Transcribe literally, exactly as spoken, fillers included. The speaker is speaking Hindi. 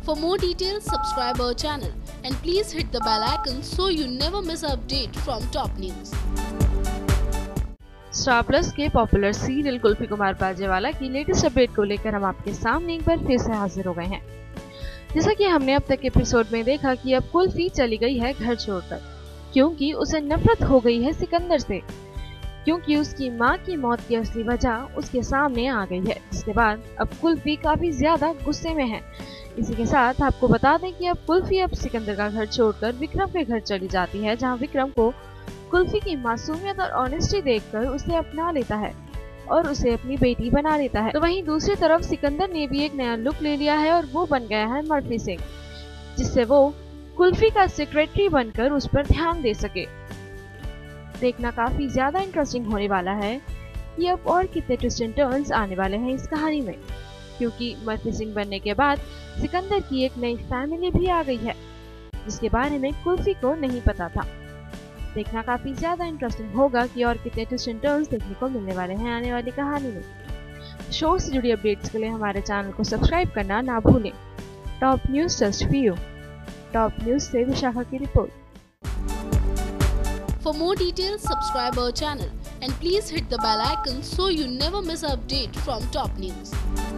For more details, subscribe our channel and please hit the bell icon so you never miss an update from top news. Star plus के पॉपुलर सीरियल कुल्फी कुमार पाजेवाला की लेटेस्ट अपडेट को लेकर हम आपके सामने एक बार फिर से हाजिर हो गए हैं। जैसा कि हमने अब तक एपिसोड में देखा कि अब कुल्फी चली गई है घर छोड़कर, क्योंकि उसे नफरत हो गई है सिकंदर से, क्योंकि उसकी मां की मौत की असली वजह उसके सामने आ गई है। जिसके बाद अब कुल्फी काफी ज्यादा गुस्से में है। इसी के साथ आपको बता दें कि अब कुल्फी अब सिकंदर का घर छोड़कर विक्रम के घर चली जाती है, जहां विक्रम को कुल्फी की मासूमियत और ऑनेस्टी देखकर उसे अपना लेता है और उसे अपनी बेटी बना लेता है। तो वहीं दूसरी तरफ सिकंदर ने भी एक नया लुक ले लिया है और वो बन गया है मर्फी सिंह, जिससे वो कुल्फी का सेक्रेटरी बनकर उस पर ध्यान दे सके। देखना काफी ज्यादा इंटरेस्टिंग होने वाला है कि अब और कितने ट्विस्ट एंड टर्न्स आने वाले हैं इस कहानी में, क्योंकि मर्फी सिंह बनने के बाद सिकंदर की एक नई फैमिली भी आ गई है, जिसके बारे में कुल्फी को नहीं पता था। देखना काफी ज्यादा इंटरेस्टिंग होगा कि और कितने ट्विस्ट एंड टर्न्स देखने को मिलने वाले हैं आने वाली कहानी में। शो से जुड़ी अपडेट्स के लिए हमारे चैनल को सब्सक्राइब करना ना भूलें। Top news just for you. Top news से विशाखा की रिपोर्ट। For more details, subscribe our channel and please hit the bell icon so you never miss an update from top news.